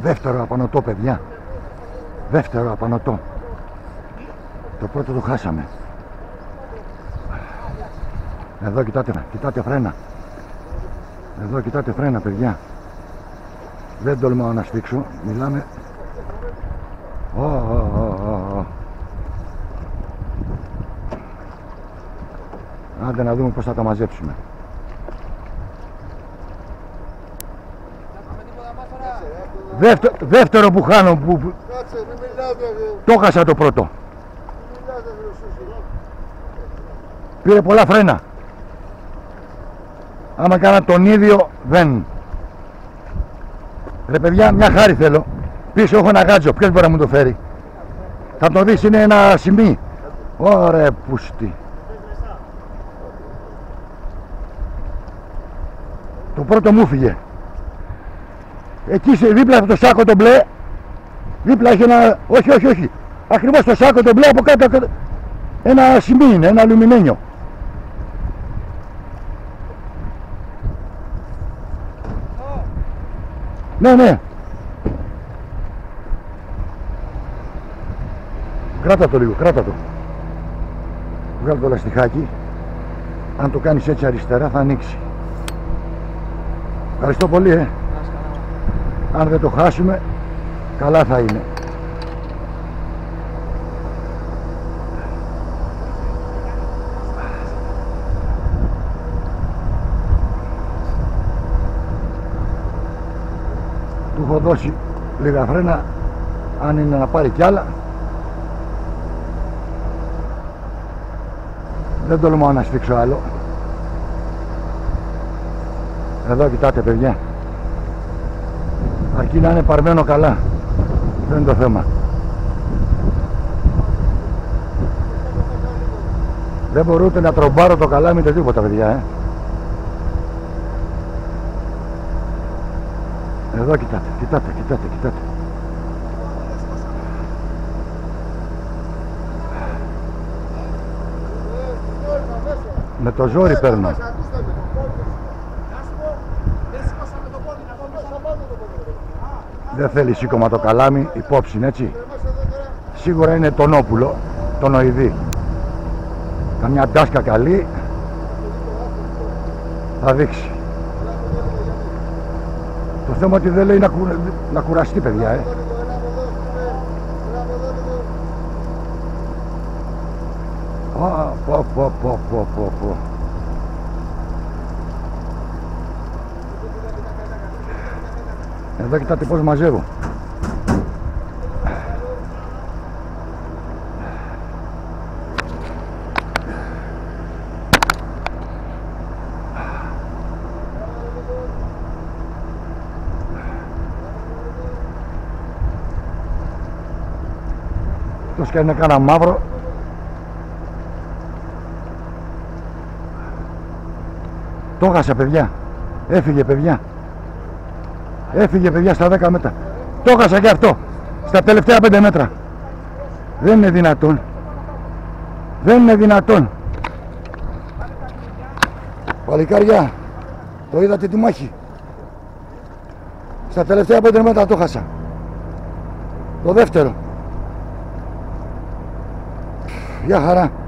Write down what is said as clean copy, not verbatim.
Δεύτερο απανωτό, παιδιά. Δεύτερο απανωτό. Το πρώτο το χάσαμε. Εδώ κοιτάτε φρένα. Εδώ κοιτάτε φρένα, παιδιά. Δεν τολμάω να σφίξω. Μιλάμε. Άντε να δούμε πώς θα τα μαζέψουμε. Δεύτερο που χάνω, που το χάσα το πρώτο. Πήρε πολλά φρένα. Άμα κάνα τον ίδιο δεν. Ρε παιδιά, μια χάρη θέλω. Πίσω έχω ένα γάτζο, ποιος μπορεί να μου το φέρει? Θα το δεις, είναι ένα σημείο. Ωραία πούστη. Το πρώτο μου φύγε. Εκεί δίπλα από το σάκο το μπλε. Δίπλα έχει ένα... Όχι. Ακριβώς το σάκο το μπλε, από κάτω ένα σημείο είναι, ένα αλουμινένιο. Ναι. Κράτα το λίγο, κράτα το. Βγάλε το λαστιχάκι. Αν το κάνεις έτσι αριστερά θα ανοίξει. Ευχαριστώ πολύ, Αν δεν το χάσουμε, καλά θα είναι. Του έχω δώσει λίγα φρένα, αν είναι να πάρει κι άλλα. Δεν τολμάω να σφίξω άλλο. Εδώ κοιτάτε, παιδιά. Αρκεί να είναι παρμένο καλά. Δεν είναι το θέμα. Δεν μπορώ ούτε να τρομπάρω το καλάμι ούτε τίποτα, παιδιά, Εδώ κοιτάτε. Με το ζόρι παίρνω. Δεν θέλει σήκωμα το καλάμι, υπόψη, έτσι. Σίγουρα είναι τονόπουλο, τονοειδή. Καμιά τάσκα καλή θα δείξει. Το θέμα ότι δεν λέει να κουραστεί, παιδιά, Πω. Εδώ κοιτάτε πώς μαζεύω. Τόσο και αν είναι κάνα μαύρο. Το έχασα, παιδιά. Έφυγε, παιδιά. Στα 10 μέτρα. Το έχασα και αυτό. Στα τελευταία 5 μέτρα. Δεν είναι δυνατόν. Παλικάρια, το είδατε τη μάχη? Στα τελευταία 5 μέτρα το έχασα. Το δεύτερο. Γεια χαρά.